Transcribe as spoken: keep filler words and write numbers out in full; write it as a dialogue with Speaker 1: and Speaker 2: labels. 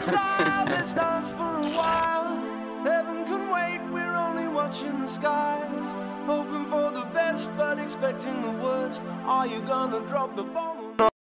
Speaker 1: style, let's dance for a while. Heaven can wait, we're only watching the skies. Hoping for the best, but expecting the worst. Are you gonna drop the bomb?